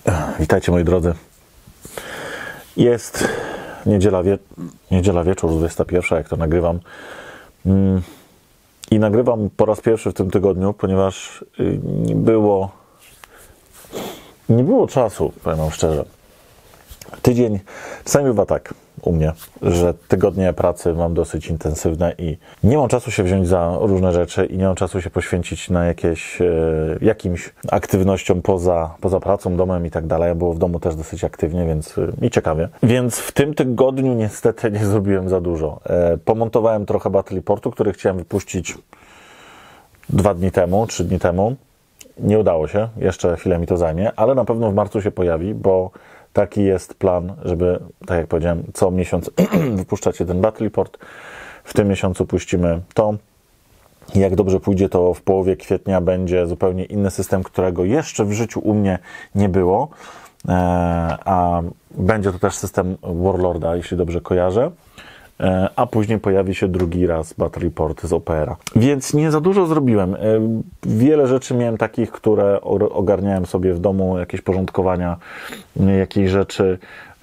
Witajcie moi drodzy. Jest niedziela wieczór, 21, jak to nagrywam. I nagrywam po raz pierwszy w tym tygodniu, ponieważ nie było czasu, powiem wam szczerze. Tydzień, czasami bywa tak u mnie, że tygodnie pracy mam dosyć intensywne i nie mam czasu się wziąć za różne rzeczy i nie mam czasu się poświęcić na jakimś aktywnościom poza pracą, domem i tak dalej. Było w domu też dosyć aktywnie, więc i ciekawie. Więc w tym tygodniu niestety nie zrobiłem za dużo. Pomontowałem trochę Battle Reportu, który chciałem wypuścić 2 dni temu, 3 dni temu. Nie udało się, jeszcze chwilę mi to zajmie, ale na pewno w marcu się pojawi, bo taki jest plan, żeby, tak jak powiedziałem, co miesiąc wypuszczać jeden Battle Report. W tym miesiącu puścimy to. Jak dobrze pójdzie, to w połowie kwietnia będzie zupełnie inny system, którego jeszcze w życiu u mnie nie było. A będzie to też system Warlorda, jeśli dobrze kojarzę. A później pojawi się drugi raz Battle Report z OPR-a. Więc nie za dużo zrobiłem. Wiele rzeczy miałem takich, które ogarniałem sobie w domu, jakieś porządkowania, jakieś rzeczy.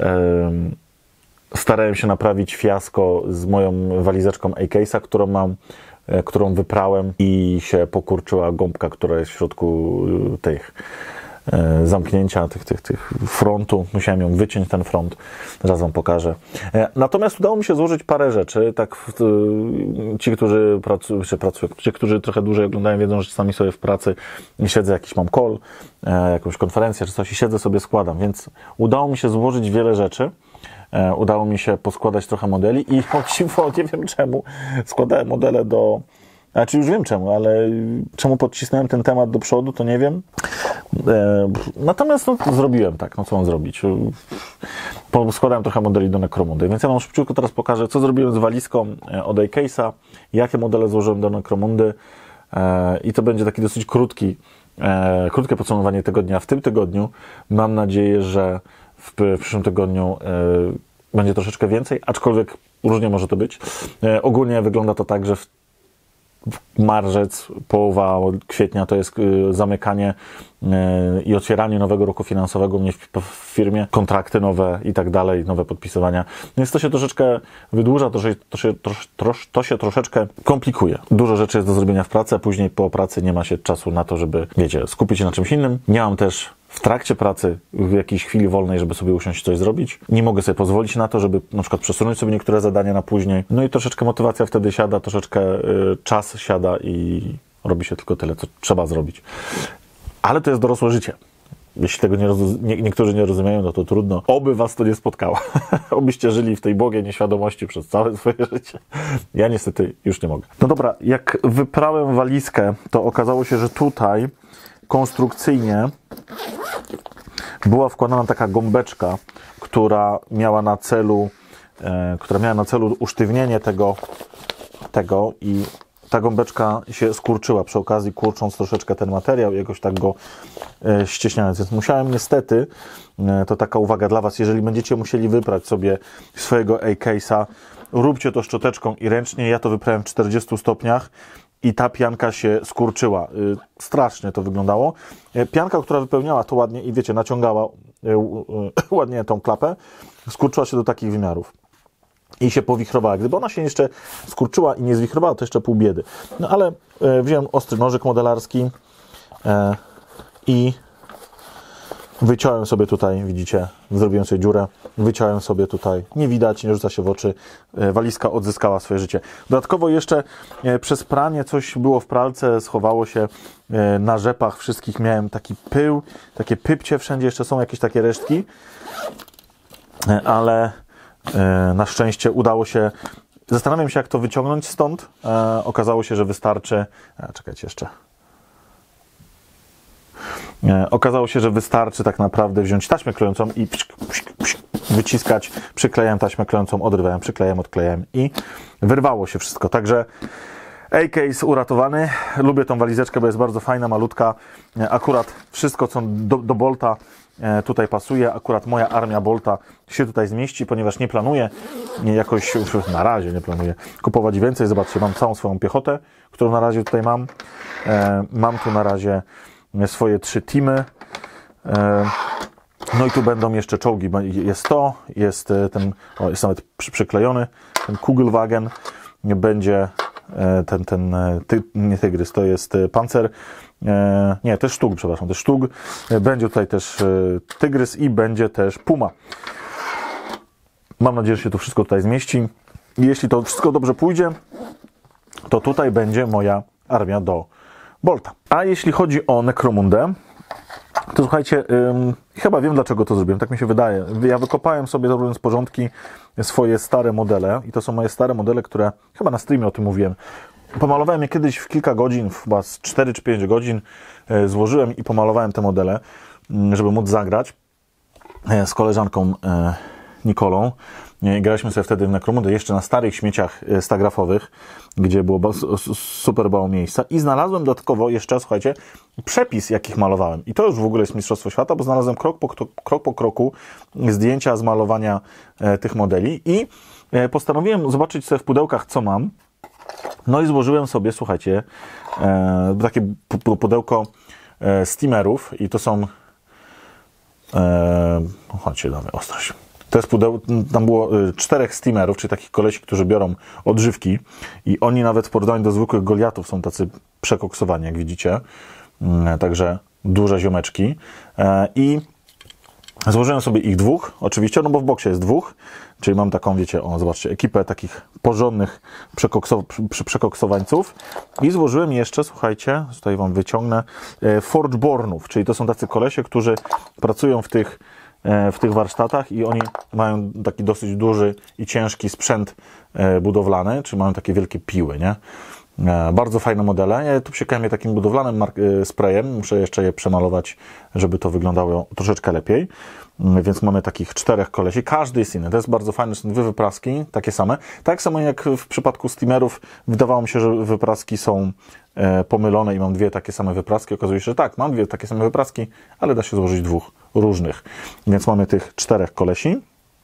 Starałem się naprawić fiasko z moją walizeczką A-Case'a, którą mam, którą wyprałem i się pokurczyła gąbka, która jest w środku tych zamknięcia tych frontu. Musiałem ją wyciąć, ten front. Zaraz wam pokażę. Natomiast udało mi się złożyć parę rzeczy. Tak, ci, którzy pracują, ci, którzy trochę dłużej oglądają, wiedzą, że czasami sobie w pracy siedzę, jakiś mam call, jakąś konferencję czy coś i siedzę sobie, składam. Więc udało mi się złożyć wiele rzeczy. Udało mi się poskładać trochę modeli i o dziwo, nie wiem czemu, składałem modele do... Znaczy już wiem czemu, ale czemu podcisnąłem ten temat do przodu, to nie wiem. Natomiast zrobiłem tak, co mam zrobić. Składałem trochę modeli do Necromundy, więc ja wam szybciutko teraz pokażę, co zrobiłem z walizką od A-Case'a, jakie modele złożyłem do Necromundy i to będzie taki dosyć krótkie podsumowanie tygodnia w tym tygodniu. Mam nadzieję, że w przyszłym tygodniu będzie troszeczkę więcej, aczkolwiek różnie może to być. Ogólnie wygląda to tak, że w marzec, połowa kwietnia to jest zamykanie i otwieranie nowego roku finansowego u mnie w firmie, kontrakty nowe i tak dalej, nowe podpisywania. Więc to się troszeczkę wydłuża, to się troszeczkę komplikuje. Dużo rzeczy jest do zrobienia w pracy, a później po pracy nie ma się czasu na to, żeby, wiecie, skupić się na czymś innym. Nie mam też w trakcie pracy w jakiejś chwili wolnej, żeby sobie usiąść i coś zrobić. Nie mogę sobie pozwolić na to, żeby na przykład przesunąć sobie niektóre zadania na później. No i troszeczkę motywacja wtedy siada, troszeczkę czas siada i robi się tylko tyle, co trzeba zrobić. Ale to jest dorosłe życie. Jeśli tego niektórzy nie rozumieją, no to trudno. Oby was to nie spotkało. Obyście żyli w tej błogiej nieświadomości przez całe swoje życie. Ja niestety już nie mogę. No dobra, jak wyprałem walizkę, to okazało się, że tutaj konstrukcyjnie była wkładana taka gąbeczka, która miała na celu usztywnienie tego i ta gąbeczka się skurczyła przy okazji, kurcząc troszeczkę ten materiał, jakoś tak go ścieśniając. Więc musiałem niestety, to taka uwaga dla was, jeżeli będziecie musieli wyprać sobie swojego A-Case'a, róbcie to szczoteczką i ręcznie. Ja to wyprałem w 40 stopniach. I ta pianka się skurczyła. Strasznie to wyglądało. Pianka, która wypełniała to ładnie i wiecie, naciągała ładnie tą klapę, skurczyła się do takich wymiarów. I się powichrowała. Gdyby ona się jeszcze skurczyła i nie zwichrowała, to jeszcze pół biedy. No ale wziąłem ostry nożyk modelarski i wyciąłem sobie tutaj, widzicie, zrobiłem sobie dziurę, wyciąłem sobie tutaj, nie widać, nie rzuca się w oczy, walizka odzyskała swoje życie. Dodatkowo jeszcze przez pranie coś było w pralce, schowało się na rzepach wszystkich, miałem taki pył, takie pypcie wszędzie, jeszcze są jakieś takie resztki, ale na szczęście udało się, zastanawiam się jak to wyciągnąć stąd, okazało się, że wystarczy, czekajcie jeszcze, okazało się, że wystarczy tak naprawdę wziąć taśmę klejącą i wyciskać, przyklejałem taśmę klejącą, odrywałem, przyklejałem, odklejałem i wyrwało się wszystko. Także A-Case uratowany. Lubię tą walizeczkę, bo jest bardzo fajna, malutka. Akurat wszystko, co do Bolta tutaj pasuje. Akurat moja armia Bolta się tutaj zmieści, ponieważ nie planuję jakoś, na razie nie planuję kupować więcej. Zobaczcie, mam całą swoją piechotę, którą na razie tutaj mam. Mam tu na razie swoje 3 teamy. No i tu będą jeszcze czołgi. Jest to, jest ten, o, jest nawet przyklejony, ten Kugelwagen, będzie nie Tygrys, to jest Panzer, nie, to jest Sztug, przepraszam, to jest Sztug, będzie tutaj też Tygrys i będzie też Puma. Mam nadzieję, że się to wszystko tutaj zmieści i jeśli to wszystko dobrze pójdzie, to tutaj będzie moja armia do Bolta. A jeśli chodzi o Necromundę, to słuchajcie, chyba wiem, dlaczego to zrobiłem, tak mi się wydaje. Ja wykopałem sobie, robiąc porządki, swoje stare modele i to są moje stare modele, które, chyba na streamie o tym mówiłem, pomalowałem je kiedyś w kilka godzin, chyba z 4 czy 5 godzin złożyłem i pomalowałem te modele, żeby móc zagrać z koleżanką Nikolą. Graliśmy sobie wtedy w Necromundę jeszcze na starych śmieciach stagrafowych, gdzie było super mało miejsca i znalazłem dodatkowo jeszcze, słuchajcie, przepis, jakich malowałem. I to już w ogóle jest Mistrzostwo Świata, bo znalazłem krok po kroku zdjęcia z malowania tych modeli i postanowiłem zobaczyć sobie w pudełkach, co mam. No i złożyłem sobie, słuchajcie, takie pudełko steamerów i to są chodźcie, damy ostrość. To jest tam było 4 steamerów, czyli takich kolesi, którzy biorą odżywki i oni nawet w porównaniu do zwykłych Goliatów są tacy przekoksowani, jak widzicie. Także duże ziomeczki. I złożyłem sobie ich 2, oczywiście, no bo w boksie jest 2, czyli mam taką, wiecie, o, zobaczcie, ekipę takich porządnych przekoksowańców. I złożyłem jeszcze, słuchajcie, tutaj wam wyciągnę, Forgebornów, czyli to są tacy kolesie, którzy pracują w tych warsztatach i oni mają taki dosyć duży i ciężki sprzęt budowlany, czy mają takie wielkie piły, nie? Bardzo fajne modele. Ja tu psiekałem je takim budowlanym sprayem. Muszę jeszcze je przemalować, żeby to wyglądało troszeczkę lepiej. Więc mamy takich 4 kolesi. Każdy jest inny. To jest bardzo fajne. Są 2 wypraski, takie same. Tak samo jak w przypadku steamerów wydawało mi się, że wypraski są pomylone i mam 2 takie same wypraski. Okazuje się, że tak, mam 2 takie same wypraski, ale da się złożyć 2 różnych. Więc mamy tych 4 kolesi.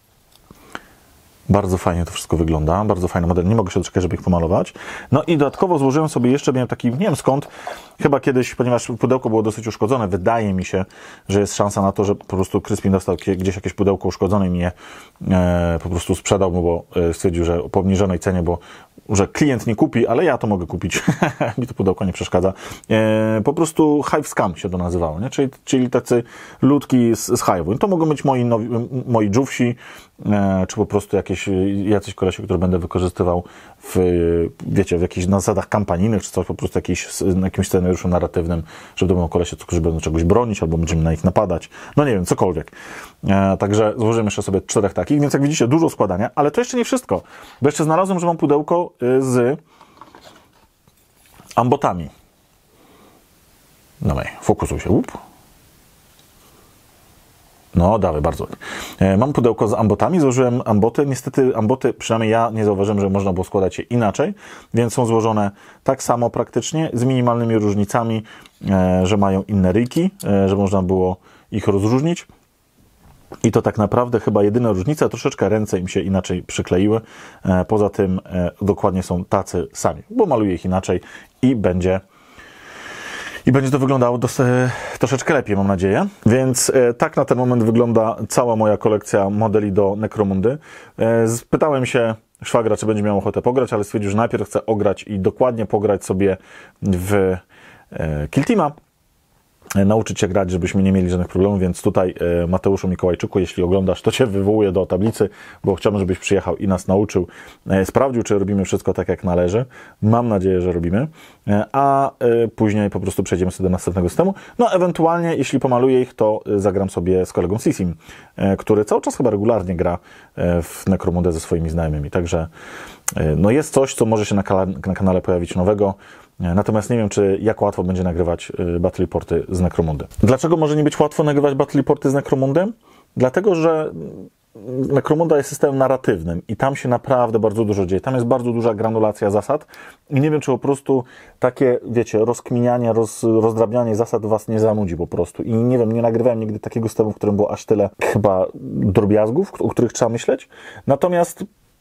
Bardzo fajnie to wszystko wygląda, bardzo fajny model, nie mogę się doczekać, żeby ich pomalować. No i dodatkowo złożyłem sobie jeszcze, miałem taki, nie wiem skąd, chyba kiedyś, ponieważ pudełko było dosyć uszkodzone, wydaje mi się, że jest szansa na to, że po prostu Crispin dostał gdzieś jakieś pudełko uszkodzone i mnie po prostu sprzedał, bo stwierdził, że po obniżonej cenie, bo że klient nie kupi, ale ja to mogę kupić, mi to pudełko nie przeszkadza. Po prostu Hive Scam się to nazywało, nie? Czyli tacy ludki z Hive'u. To mogą być moi dżówsi, czy po prostu jacyś kolesi, które będę wykorzystywał w jakichś zasadach kampanijnych, czy coś, po prostu na jakimś scenariuszu narratywnym, żeby to będą kolesie, którzy będą czegoś bronić, albo będziemy na nich napadać. No nie wiem, cokolwiek. Także złożyłem jeszcze sobie 4 takich, więc jak widzicie, dużo składania, ale to jeszcze nie wszystko, bo jeszcze znalazłem, że mam pudełko z ambotami. Dawaj, fokusuj się. No, dawaj, bardzo. Mam pudełko z ambotami, złożyłem amboty. Niestety amboty, przynajmniej ja nie zauważyłem, że można było składać je inaczej, więc są złożone tak samo praktycznie, z minimalnymi różnicami, że mają inne ryjki, żeby można było ich rozróżnić. I to tak naprawdę chyba jedyna różnica, troszeczkę ręce im się inaczej przykleiły. Poza tym dokładnie są tacy sami, bo maluję ich inaczej i będzie to wyglądało troszeczkę lepiej, mam nadzieję. Więc tak na ten moment wygląda cała moja kolekcja modeli do Necromundy. Spytałem się szwagra, czy będzie miał ochotę pograć, ale stwierdził, że najpierw chce ograć i dokładnie pograć sobie w Kill Teama. Nauczyć się grać, żebyśmy nie mieli żadnych problemów, więc tutaj Mateuszu Mikołajczyku, jeśli oglądasz, to Cię wywołuję do tablicy, bo chciałbym, żebyś przyjechał i nas nauczył, sprawdził, czy robimy wszystko tak, jak należy. Mam nadzieję, że robimy, a później po prostu przejdziemy sobie do następnego systemu. No ewentualnie, jeśli pomaluję ich, to zagram sobie z kolegą Sisim, który cały czas chyba regularnie gra w Necromundę ze swoimi znajomymi, także no jest coś, co może się na kanale pojawić nowego. Natomiast nie wiem, jak łatwo będzie nagrywać Battle Reporty z Necromundy. Dlaczego może nie być łatwo nagrywać Battle Reporty z Necromundy? Dlatego, że Necromunda jest systemem narratywnym i tam się naprawdę bardzo dużo dzieje. Tam jest bardzo duża granulacja zasad i nie wiem, czy po prostu takie, wiecie, rozkminianie, rozdrabnianie zasad was nie zanudzi po prostu. I nie wiem, nie nagrywałem nigdy takiego systemu, w którym było aż tyle chyba drobiazgów, o których trzeba myśleć. Natomiast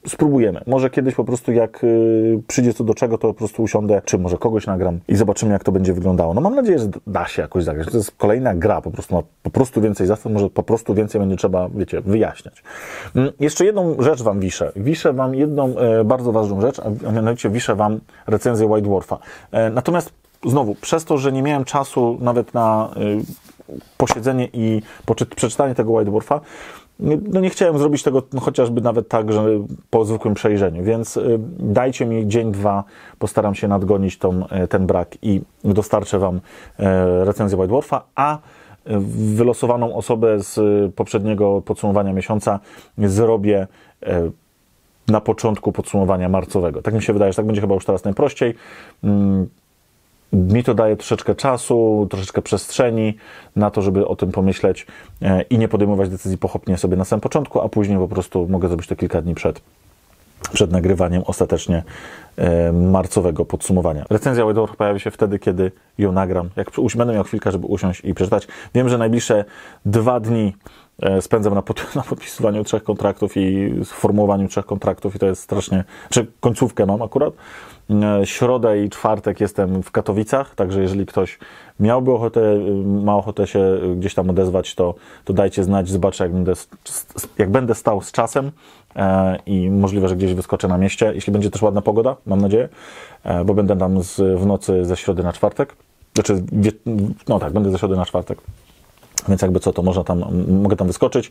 spróbujemy. Może kiedyś po prostu jak przyjdzie co do czego, to po prostu usiądę, czy może kogoś nagram i zobaczymy, jak to będzie wyglądało. No mam nadzieję, że da się jakoś zagrać. To jest kolejna gra, po prostu ma po prostu więcej zastaw, może po prostu więcej będzie trzeba, wiecie, wyjaśniać. Jeszcze jedną rzecz wam wiszę. Wiszę wam jedną bardzo ważną rzecz, a mianowicie wiszę wam recenzję White Dwarfa. Natomiast znowu, przez to, że nie miałem czasu nawet na posiedzenie i przeczytanie tego White Dwarfa, no nie chciałem zrobić tego chociażby nawet tak, że po zwykłym przejrzeniu, więc dajcie mi dzień, dwa, postaram się nadgonić ten brak i dostarczę wam recenzję White Dwarfa, a wylosowaną osobę z poprzedniego podsumowania miesiąca zrobię na początku podsumowania marcowego. Tak mi się wydaje, że tak będzie chyba już teraz najprościej. Mi to daje troszeczkę czasu, troszeczkę przestrzeni na to, żeby o tym pomyśleć i nie podejmować decyzji pochopnie sobie na samym początku, a później po prostu mogę zrobić to kilka dni przed nagrywaniem ostatecznie marcowego podsumowania. Recenzja White Dwarf pojawi się wtedy, kiedy ją nagram. Jak będę miał chwilkę, żeby usiąść i przeczytać. Wiem, że najbliższe 2 dni spędzam na podpisywaniu 3 kontraktów i sformułowaniu 3 kontraktów i to jest strasznie... Czy końcówkę mam akurat. Środę i czwartek jestem w Katowicach, także jeżeli ktoś miałby ochotę, ma ochotę się gdzieś tam odezwać, to dajcie znać, zobaczę jak będę stał z czasem i możliwe, że gdzieś wyskoczę na mieście, jeśli będzie też ładna pogoda, mam nadzieję, bo będę tam w nocy ze środy na czwartek, znaczy, no tak, będę ze środy na czwartek, więc jakby co, to mogę tam wyskoczyć.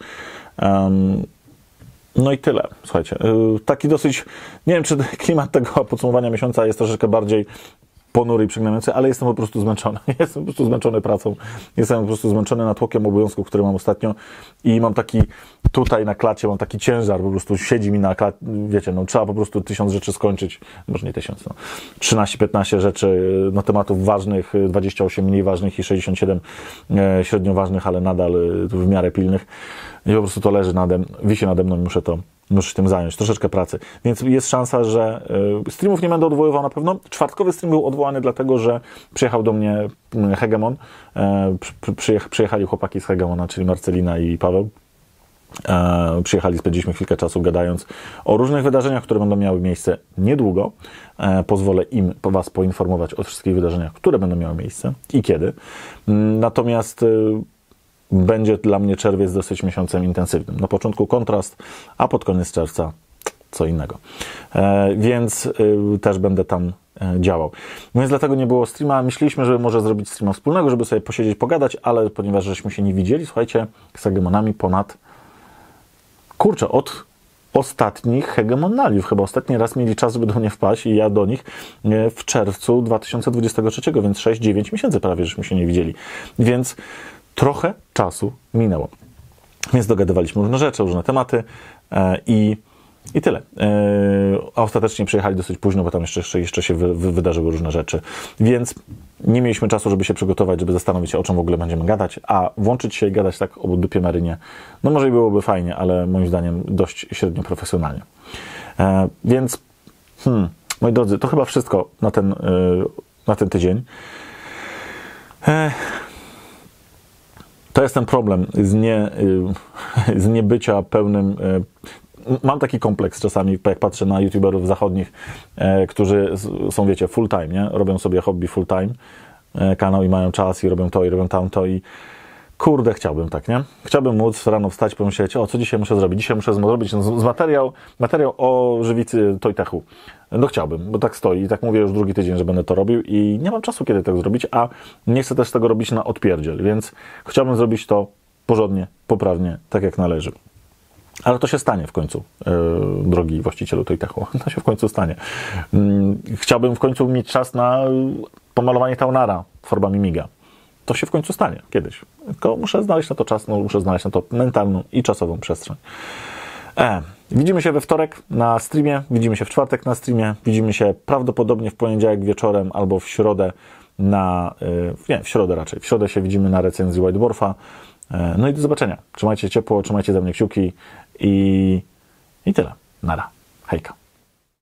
No i tyle, słuchajcie. Taki dosyć, nie wiem, czy klimat tego podsumowania miesiąca jest troszeczkę bardziej ponury i przygnębiający, ale jestem po prostu zmęczony. Jestem po prostu zmęczony pracą. Jestem po prostu zmęczony natłokiem obowiązków, które mam ostatnio i mam taki, tutaj na klacie mam taki ciężar, po prostu siedzi mi na klacie, wiecie, no trzeba po prostu 1000 rzeczy skończyć, może nie 1000, no, 13-15 rzeczy, no tematów ważnych, 28 mniej ważnych i 67 średnio ważnych, ale nadal w miarę pilnych i po prostu to leży wisi nade mną i muszę się tym zająć, troszeczkę pracy. Więc jest szansa, że streamów nie będę odwoływał na pewno. Czwartkowy stream był odwołany dlatego, że przyjechał do mnie Hegemon. Przyjechali chłopaki z Hegemona, czyli Marcelina i Paweł. Przyjechali, spędziliśmy chwilkę czasu gadając o różnych wydarzeniach, które będą miały miejsce niedługo. Pozwolę im was poinformować o wszystkich wydarzeniach, które będą miały miejsce i kiedy. Natomiast będzie dla mnie czerwiec dosyć miesiącem intensywnym. Na początku kontrast, a pod koniec czerwca co innego. Więc też będę tam działał. Więc dlatego nie było streama. Myśleliśmy, żeby może zrobić streama wspólnego, żeby sobie posiedzieć, pogadać, ale ponieważ żeśmy się nie widzieli, słuchajcie, z Hegemonami od ostatnich Hegemonaliów. Chyba ostatni raz mieli czas, żeby do mnie wpaść i ja do nich w czerwcu 2023, więc 6-9 miesięcy prawie, żeśmy się nie widzieli. Więc trochę czasu minęło. Więc dogadywaliśmy różne rzeczy, różne tematy i tyle. A ostatecznie przyjechali dosyć późno, bo tam jeszcze się wydarzyły różne rzeczy. Więc nie mieliśmy czasu, żeby się przygotować, żeby zastanowić się, o czym w ogóle będziemy gadać, a włączyć się i gadać tak o dupie Marynie, no może i byłoby fajnie, ale moim zdaniem dość średnio profesjonalnie. Więc, moi drodzy, to chyba wszystko na ten tydzień. To jest ten problem z niebycia pełnym... Mam taki kompleks czasami, jak patrzę na youtuberów zachodnich, którzy są, wiecie, full time, nie? Robią sobie hobby full time, kanał i mają czas i robią to i robią tamto i kurde, chciałbym tak, nie? Chciałbym móc rano wstać, pomyśleć, co dzisiaj muszę zrobić? Dzisiaj muszę zrobić materiał o żywicy Tojtechu. No chciałbym, bo tak stoi i tak mówię już drugi tydzień, że będę to robił i nie mam czasu, kiedy tego zrobić, a nie chcę też tego robić na odpierdziel, więc chciałbym zrobić to porządnie, poprawnie, tak jak należy. Ale to się stanie w końcu, drogi właścicielu Tojtechu. To się w końcu stanie. Chciałbym w końcu mieć czas na pomalowanie Taunara farbami Miga. To się w końcu stanie kiedyś. Tylko muszę znaleźć na to czas, muszę znaleźć na to mentalną i czasową przestrzeń. Widzimy się we wtorek na streamie, widzimy się w czwartek na streamie, widzimy się prawdopodobnie w poniedziałek wieczorem albo w środę w środę raczej. W środę się widzimy na recenzji White Dwarfa. No i do zobaczenia. Trzymajcie ciepło, trzymajcie za mnie kciuki i tyle. Nara. Hejka.